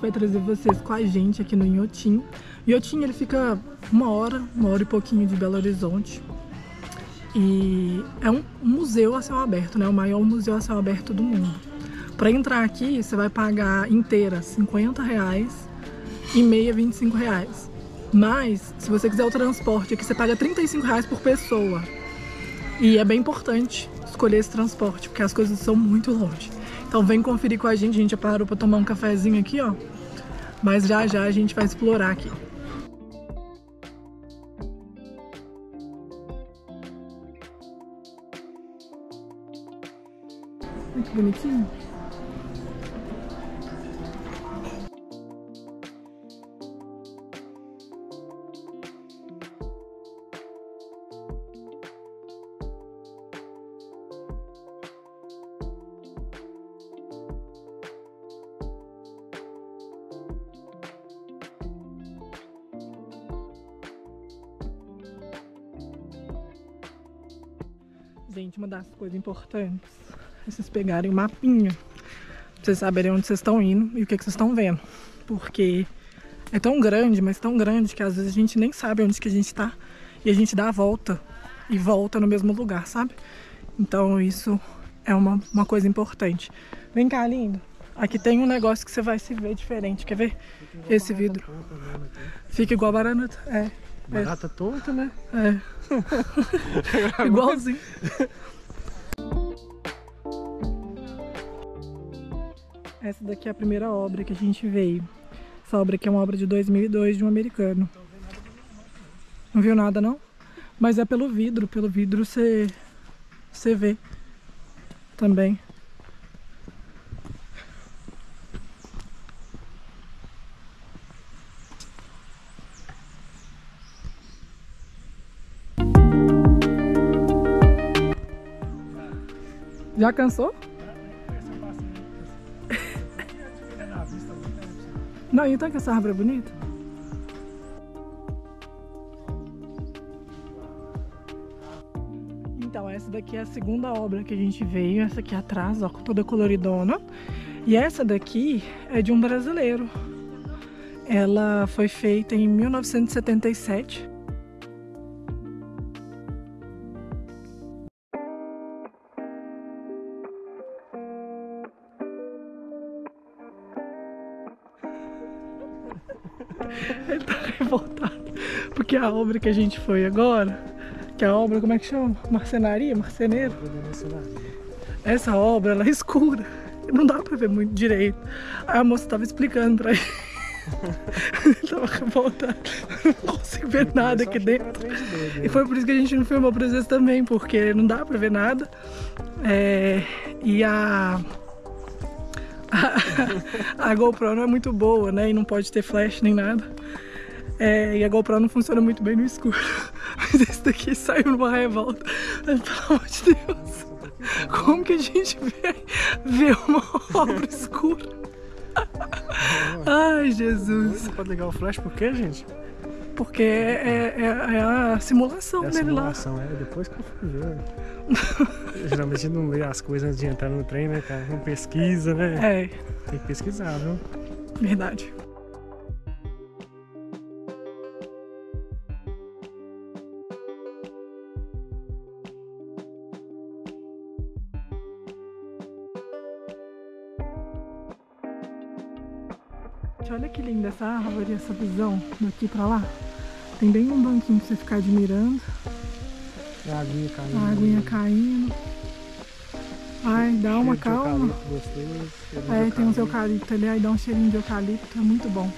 vai trazer vocês com a gente aqui no Inhotim. Inhotim, ele fica uma hora e pouquinho de Belo Horizonte. E é um museu a céu aberto, né? O maior museu a céu aberto do mundo. Para entrar aqui, você vai pagar inteira R$50 e meia R$25. Mas, se você quiser o transporte aqui, você paga R$35 por pessoa. E é bem importante escolher esse transporte, porque as coisas são muito longe. Então vem conferir com a gente já parou para tomar um cafezinho aqui, ó. Mas já a gente vai explorar aqui. Muito bonitinho. Gente, uma das coisas importantes é vocês pegarem o mapinha, pra vocês saberem onde vocês estão indo e o que vocês estão vendo. Porque é tão grande, mas tão grande, que às vezes a gente nem sabe onde que a gente tá e a gente dá a volta e volta no mesmo lugar, sabe? Então isso é uma coisa importante. Vem cá, lindo. Aqui tem um negócio que você vai se ver diferente, quer ver? Esse vidro. Fica igual a barata, é. Barata tonta, né? É. Igualzinho. Essa daqui é a primeira obra que a gente veio. Essa obra aqui é uma obra de 2002 de um americano. Não viu nada, não? Mas é pelo vidro você vê também. Já cansou? Não, então que essa árvore é bonita? Então, essa daqui é a segunda obra que a gente veio. Essa aqui atrás, ó, toda coloridona. E essa daqui é de um brasileiro. Ela foi feita em 1977. Ele tá revoltado porque a obra que a gente foi agora, que é a obra, como é que chama? Marcenaria? Marceneiro? Essa obra, ela é escura, não dá pra ver muito direito. Aí a moça tava explicando pra ele. Ele tava revoltado, não consigo ver nada aqui dentro. E foi por isso que a gente não filmou pra vocês também, porque não dá pra ver nada. E a GoPro não é muito boa, né? E não pode ter flash nem nada. E a GoPro não funciona muito bem no escuro. Mas esse daqui saiu numa revolta. Mas, pelo amor de Deus, como que a gente vê uma obra escura? Ai, Jesus. Não pode ligar o flash por quê, gente? Porque é a simulação dele lá. Depois que eu fui ver. Geralmente a gente não lê as coisas antes de entrar no trem, né, cara? Não pesquisa, né? Tem que pesquisar, viu? Verdade. Olha que linda essa árvore, essa visão daqui pra lá. Tem bem um banquinho pra você ficar admirando. A aguinha caindo. A aguinha caindo. Ai, dá uma calma. Tem uns eucalipto ali, aí dá um cheirinho de eucalipto, é muito bom.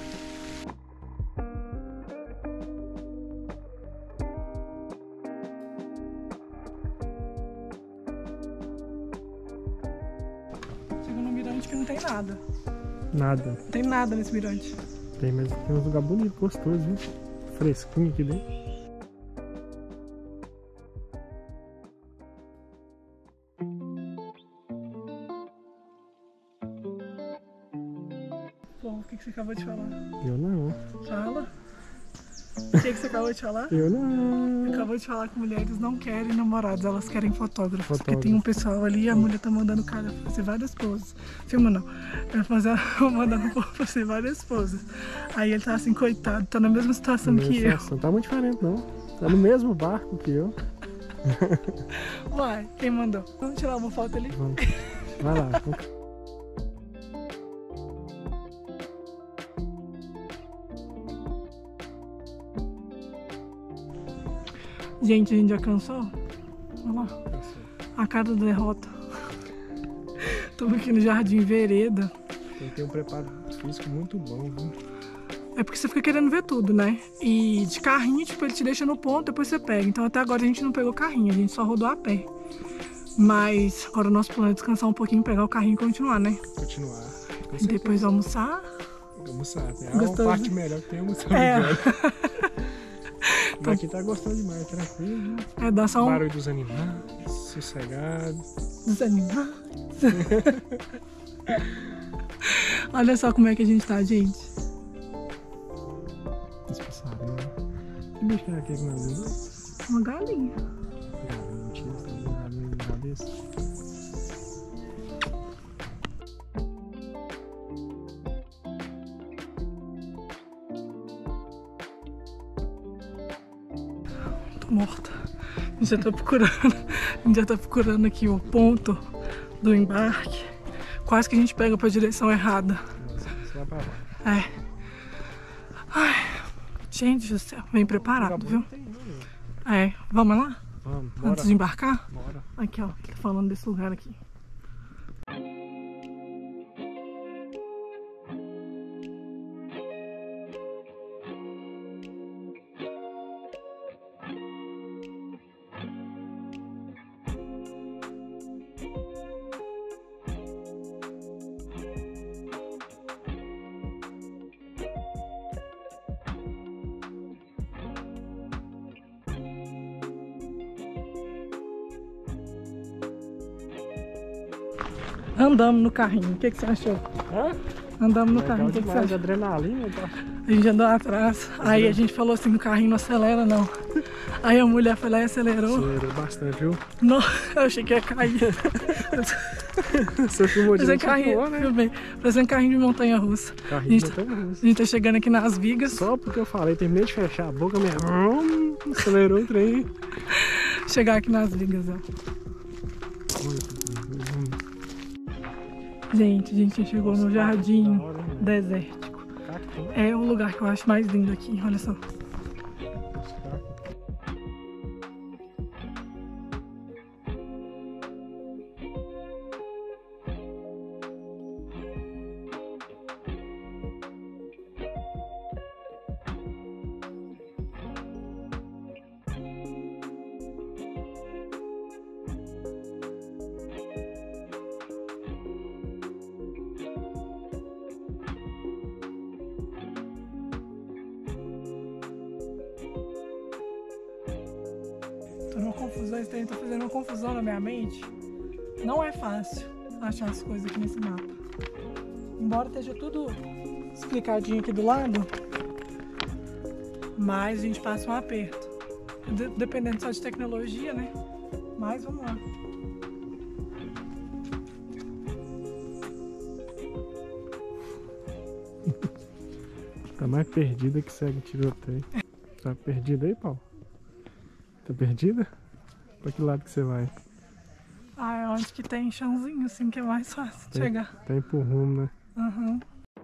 Chega no mirante que não tem nada. Nada. Não tem nada nesse mirante. Tem, mas tem uns lugares bonitos, gostosos, viu? Fresquinho aqui dentro. Bom, o que você acabou de falar? Eu não. Fala. O que você acabou de falar? Eu não. Acabou de falar que mulheres não querem namorados, elas querem fotógrafos. Porque tem um pessoal ali e a mulher tá mandando o cara fazer várias poses. Filma não. Mandando o povo fazer várias poses. Aí ele tá assim, coitado, tá na mesma situação que eu. Não tá muito diferente, não. Tá no mesmo barco que eu. Vai, quem mandou? Vamos tirar uma foto ali? Vamos. Vai lá. Gente, a gente já cansou? Olha lá. A cara da derrota. Estamos aqui no Jardim Vereda. Tem que ter um preparo físico muito bom, viu? É porque você fica querendo ver tudo, né? E de carrinho, tipo, ele te deixa no ponto, depois você pega. Então até agora a gente não pegou carrinho, a gente só rodou a pé. Mas agora o nosso plano é descansar um pouquinho, pegar o carrinho e continuar, né? Continuar. E depois almoçar. Almoçar, né? É uma parte melhor que tem almoçar. Então, aqui tá gostando demais, tranquilo. É, dá só um barulho dos animais, sossegado. Dos animais. Olha só como é que a gente tá, gente. Esse passarinho. Que bicho é aquele que não é? Uma galinha. Galinha, mentira, você tá vendo galinha na cabeça? Morta. A gente já tá procurando aqui o ponto do embarque. Quase que a gente pega pra direção errada. Nossa, pra lá. É. Ai, gente do céu, bem preparado, viu? É, vamos lá? Vamos, bora. Antes de embarcar? Bora. Aqui, ó, tá falando desse lugar aqui. Andamos no carrinho, o que você achou? Hã? Andamos no carrinho, o que você achou? Adrenalina, tá? A gente andou atrás, aí a gente falou assim, no carrinho não acelera não. Aí a mulher foi lá e acelerou. Acelerou bastante, viu? Não, eu achei que ia cair. Você filmou de carrinho, né? Parecendo um carrinho de montanha-russa. Carrinho de montanha-russa. A gente tá chegando aqui nas vigas. Só porque eu falei, terminei de fechar a boca, minha... acelerou o trem. Chegar aqui nas vigas, ó. Gente, a gente chegou no jardim desértico. É o lugar que eu acho mais lindo aqui, olha só. Tô numa confusão, esse trem tá fazendo uma confusão na minha mente. Não é fácil achar as coisas aqui nesse mapa. Embora esteja tudo explicadinho aqui do lado, mas a gente passa um aperto. Dependendo só de tecnologia, né? Mas vamos lá. Tá mais perdida que segue tiroteio. Tá perdida aí, Paulo? Tá perdida? Pra que lado que você vai? Ah, é onde que tem chãozinho, assim, que é mais fácil de chegar. Tem pro rumo, né? Uhum.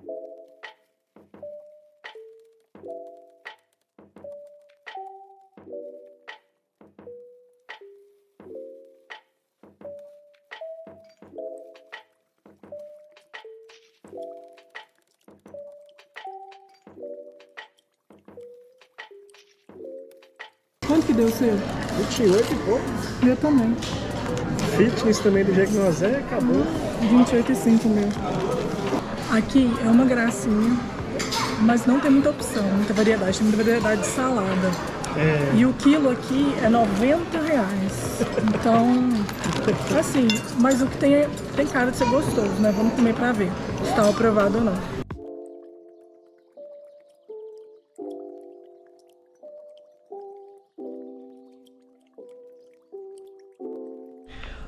Quanto que deu o seu? 28 e pouco. Eu também. Fitness também do jeito que nós é, acabou. 28,5 meu. Aqui é uma gracinha, mas não tem muita opção, muita variedade. Tem muita variedade de salada. É. E o quilo aqui é R$90. Então, assim, mas o que tem cara de ser gostoso, né? Vamos comer pra ver se tá aprovado ou não.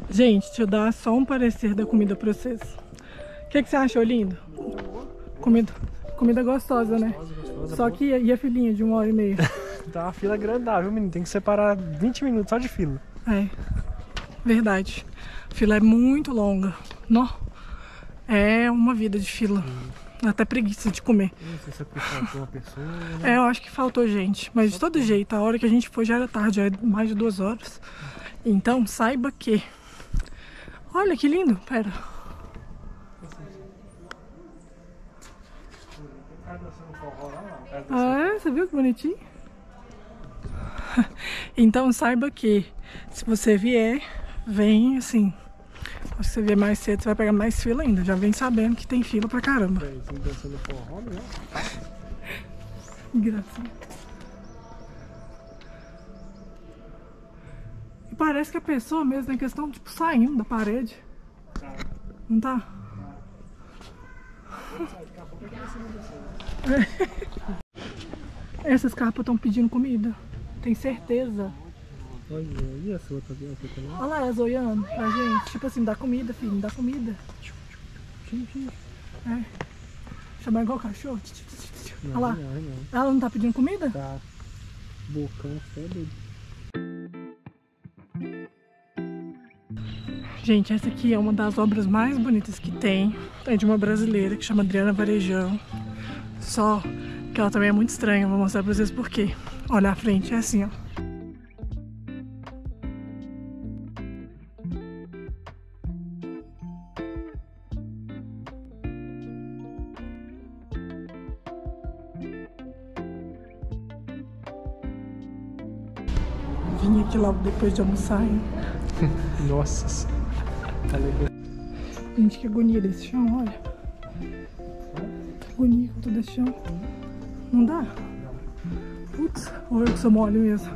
Gente, deixa eu dar só um parecer da comida pra vocês. O que você achou, lindo? Comida gostosa, né? Gostosa, Só boa. que e a filinha de 1h30? Tá uma fila grandada, viu, menino? Tem que separar 20 minutos só de fila. É, verdade. A fila é muito longa. Nó. É uma vida de fila. Dá até preguiça de comer. Não sei se é porque faltou uma pessoa. É, eu acho que faltou gente. Mas de todo jeito, a hora que a gente foi já era tarde, já é mais de 2 horas. Então, saiba que... Olha que lindo, pera. Ah, é? Você viu que bonitinho? Então, saiba que se você vier, vem assim. Se você vier mais cedo, você vai pegar mais fila ainda. Já vem sabendo que tem fila pra caramba. Dançando forró, né? Engraçado. E parece que a pessoa mesmo, em questão, tipo, saindo da parede. Não tá? Essas capas estão pedindo comida. Tem certeza. Olha, e essa outra também? Olha lá, elas olhando pra gente. Tipo assim, dá comida, filho, me dá comida. É. Chamar igual cachorro. Olha lá. Não. Ela não tá pedindo comida? Tá. Bocão feio. Gente, essa aqui é uma das obras mais bonitas que tem. É de uma brasileira que chama Adriana Varejão. Só que ela também é muito estranha. Vou mostrar pra vocês por quê. Olha a frente, é assim, ó. Vim aqui logo depois de almoçar, hein? Nossa. Tá legal. Gente, que agonia desse chão, olha. Que agonia com todo esse chão. Não dá? Putz, ou eu que sou mole mesmo.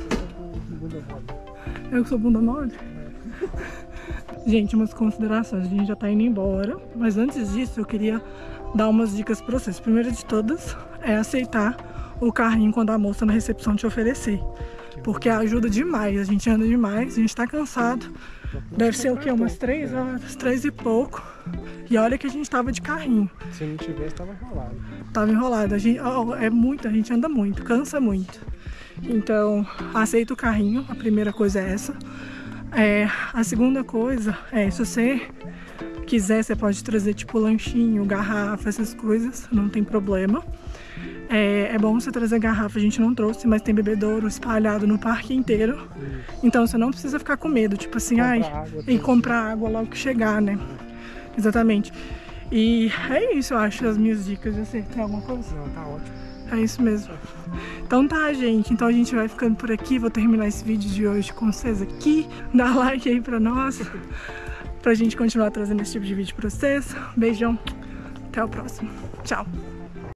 Eu que sou bunda mole? Gente, umas considerações. A gente já tá indo embora. Mas antes disso, eu queria dar umas dicas pra vocês. Primeira de todas é aceitar o carrinho quando a moça na recepção te oferecer. Porque ajuda demais, a gente anda demais, a gente tá cansado. Deve ser o quê? Umas 3 horas, 3 e pouco. E olha que a gente tava de carrinho. Se não tivesse, tava enrolado. Tava enrolado. A gente, a gente anda muito, cansa muito. Então, aceita o carrinho, a primeira coisa é essa. A segunda coisa é, se você quiser, você pode trazer tipo lanchinho, garrafa, essas coisas, não tem problema. É bom você trazer garrafa, a gente não trouxe, mas tem bebedouro espalhado no parque inteiro. Então você não precisa ficar com medo, tipo assim, comprar água logo que chegar, né? Exatamente. E é isso, eu acho, as minhas dicas. Você tem alguma coisa? Não, tá ótimo. É isso mesmo. Então tá, gente. Então a gente vai ficando por aqui. Vou terminar esse vídeo de hoje com vocês aqui. Dá like aí pra nós, pra gente continuar trazendo esse tipo de vídeo pra vocês. Beijão. Até o próximo. Tchau.